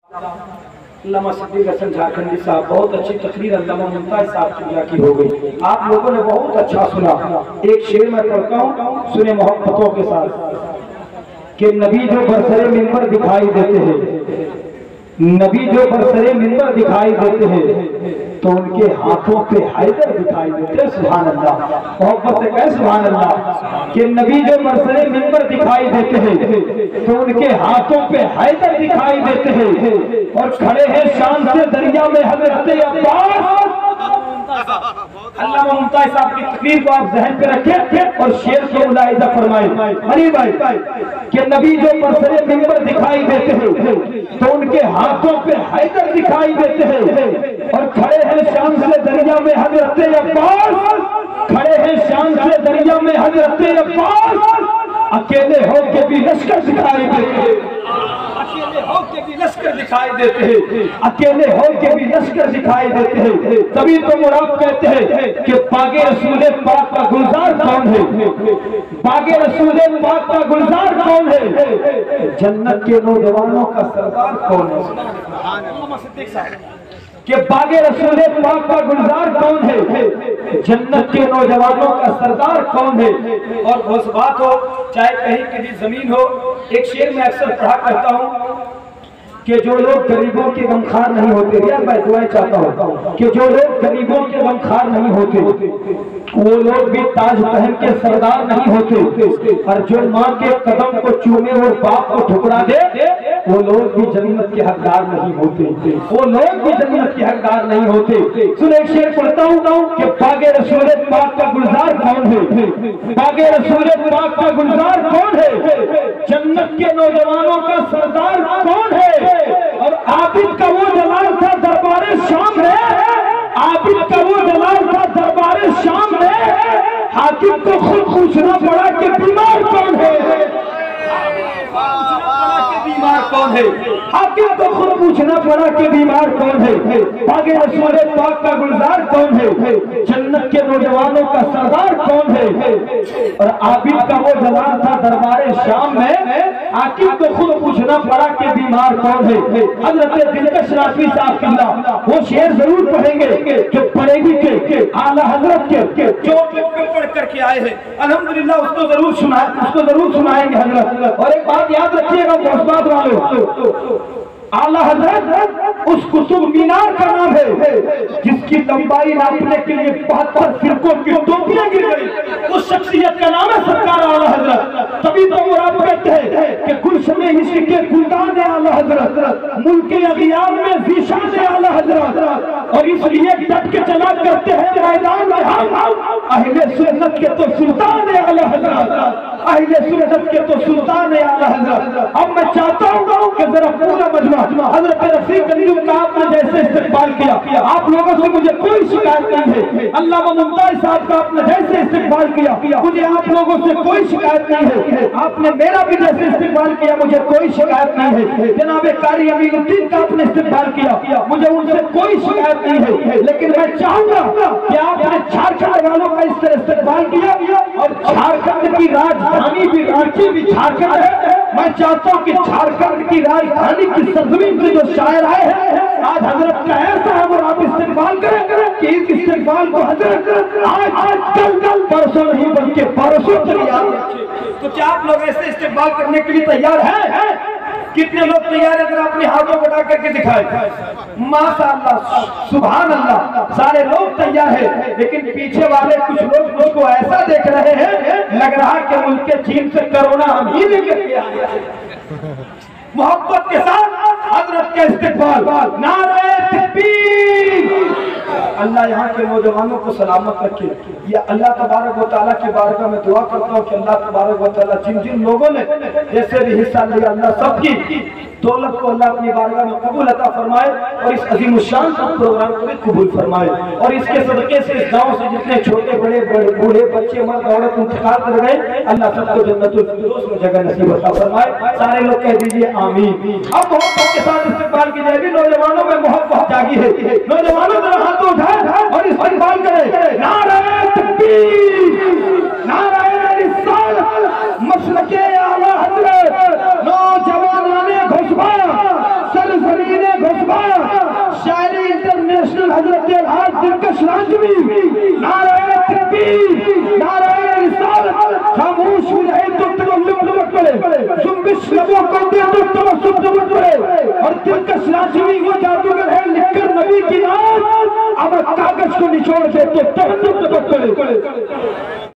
علامہ صدیق حسن جھارکھنڈی صاحب بہت اچھی تقریر علامہ ممتاز صاحب کی ہو گئی. آپ لوگوں نے بہت اچھا سنا. ایک شعر میں پڑھتا ہوں سنے محبتوں کے ساتھ کہ نبی جو برسر منبر دکھائی دیتے ہیں، نبی جو برسر منبر دکھائی دیتے ہیں تو ان کے ہاتھوں پہ حیدر دکھائی دیتے ہیں. سبحان اللہ. محبت سے کہے سبحان اللہ. کہ نبی جو برسر منبر دکھائی دیتے ہیں تو ان کے ہاتھوں پہ حیدر دکھائی دیتے ہیں اور کھڑے ہیں شان سے دریا میں حضرت عباس. علامہ ممتاز صاحب کی تقریر کو آپ ذہن پہ رکھیں اور شعر کو ملاحظہ فرمائیں. ہری بھائی کہ نبی جو برسر منبر دکھائی دیتے ہیں تو ان کے ہاتھوں پہ حیدر دکھائی دیتے ہیں اور کھڑے ہیں شان سے دریا میں حضرت عباس. کھڑے ہیں شان سے دریا میں حضرت عباس. اکیلے ہو کے بھی لشکر دکھائی دیتے ہیں، اکیلے ہو کے بھی لشکر دکھائی دیتے ہیں، اکیلے ہو کے بھی لشکر دکھائی دیتے ہیں. تبھی تو مراد کہتے ہیں کہ باغ رسول پاک کا گلزار کون ہے، باغ رسول پاک کا گلزار کون ہے، جنت کے نوجوانوں کا سردار کون ہے. کہ باغ رسول پاک کا گلزار کون ہے، جنت کے نوجوانوں کا سردار کون ہے. اور وہ بات ہو چاہے کہیں کی بھی زمین ہو، ایک شعر میں اکثر پڑھا کرتا ہوں کہ جو لوگ غریبوں کے غمخوار نہیں ہوتے، یار میں دعائیں چاہتا ہوں کہ جو لوگ غریبوں کے غمخوار نہیں ہوتے وہ لوگ بھی تاج پہن کے سردار نہیں ہوتے، اور جو ماں کے قدم کو چومے اور باپ کو ٹھکرا دے وہ لوگ بھی جنت کے حقدار نہیں ہوتے، وہ لوگ بھی جنت کے حقدار نہیں ہوتے. سن ایک شعر پڑھتا ہوں کہ باغ رسول پاک کا گلزار کون ہے، باغ رسول پاک کا گلزار کون ہے، جنت کے نوجوانوں کا سردار کون ہے. اور عابد کا وہ جلال تھا دربار شام ہے، عابد کا وہ جلال تھا دربار شام ہے، حاکم کو خود پوچھنا پڑا کہ بیمار کون ہے، بیمار کون ہے، حاکم کو خود پوچھنا پڑا کہ بیمار کون ہے. باغ رسول پاک کا گلزار کون ہے، جنت کے نوجوانوں کا سردار کون ہے. اور عابد کا وہ جلال تھا دربار شام میں، حاکم کو خود پوچھنا پڑا کہ بیمار کون ہے. حضرت دلکش راشدی صاحب قبلہ وہ شعر ضرور پڑھیں گے جو پڑھے گی کہ اعلیٰ حضرت کے جو پڑھ کر کے آئے ہیں الحمدللہ اس کو ضرور سنائیں گے حضرت. اور ایک بات یاد رکھیے گا محبت والوں، اعلیٰ حضرت اس قطب مینار کا نام ہے جس کی لمبائی ناپنے کے لیے 72 فرقوں کی ٹوپیاں گر گئی، اس شخصیت کا نام ہے سرکار اعلیٰ حضرت. تبھی تو وہ آپ کہتے ہیں کہ گلشن عشق کے گلدان اعلیٰ حضرت، ملک اغیار میں ذیشان اعلیٰ حضرت. اور اس لیے ڈٹ کے چلا کرتے ہیں میدان میں ہم اہل سنت کے تو سلطان اعلیٰ حضرت، اہل سنت کے تو سلطان اعلیٰ حضرت. اب میں چاہتا ہوں کہ ذرا پورا مجمع حضرت رفیق گنجم کا آپ نے جیسے استقبال کیا، آپ لوگوں سے مجھے کوئی شکایت نہیں ہے. علامہ ممتاز صاحب کا آپ نے جیسے استقبال کیا مجھے آپ لوگوں سے کوئی شکایت نہیں ہے. آپ نے میرا بھی جیسے استقبال کیا مجھے کوئی شکایت نہیں ہے. جناب قاری امین الدین کا آپ نے استقبال کیا مجھے ان سے کوئی شکایت نہیں ہے. لیکن میں چاہوں گا کہ آپ نے جھارکھنڈ والوں کا اس طرح استقبال کیا اور جھارکھنڈ کی راجدھانی بھی رانچی بھی جھارکھنڈ ہے. میں چاہتا ہوں کہ جھارکھنڈ کی راجدھانی کی سرزمین سے جو شاعر آئے ہیں آج حضرت کا ایسا ہے اور آپ استقبال کریں کہ اس استقبال کو حضرت آج کل پرسوں نہیں بلکہ پرسوں تیار رکھیں. تو کیا آپ لوگ ایسے استقبال کرنے کے لیے تیار ہیں؟ کتنے لوگ تیار ہیں؟ اگر اپنے ہاتھوں بٹا کر کے دکھائیں. ماشاءاللہ سبحان اللہ سارے لوگ تیار ہیں. لیکن پیچھے والے کچھ لوگ مجھ کو ایسا دیکھ رہے ہیں لگ رہا کہ ملک کے چین سے کرونا ہم ہی لے کر کے آئے ہیں. محبت کے ساتھ حضرت کا استقبال. نعرہ تکبیر. اللہ یہاں کے نوجوانوں کو سلامت رکھے. یہ اللہ تبارک و تعالیٰ کی بارگاہ میں دعا کرتا ہوں کہ اللہ تبارک و تعالیٰ جن جن لوگوں نے جیسے بھی حصہ لیا اللہ سب کی دولت کو اللہ اپنی بارگاہ میں قبول عطا فرمائے اور اس عظیم الشان پروگرام کو بھی قبول فرمائے. اور اس کے صدقے سے اس گاؤں سے جتنے چھوٹے بڑے بوڑھے بچے مرد عورت انتقال کر گئے اللہ سب کو جنت الفردوس میں جگہ نصیب عطا فرمائے. سارے لوگ کہہ دیجئے آمین. اب محبت کے ساتھ استقبال کی جائے گی. نوجوانوں میں محبت جاگی ہے. نوجوانوں ذرا ہاتھوں اٹھائیں اور استقبال کریں. نعرہ تکبیر، نعرہ رسالت، مسلک اعلیٰ حضرت، نوجوانان گھسبا سرزمین حسین غصبہ شاعر انٹرنیشنل حضرت الحاج دلکش لانجوی نعرہ تکبیر نعرہ رسالت خاموش ہو جائے تو تملک پڑے زنبش لبوں کو دے تو تمسک دمت پڑے اور دلکش لانجوی وہ جادوگر ہے لکھ کر نبی کی نام اب کاغذ کو نچوڑ دے تو تمسک دمت پڑے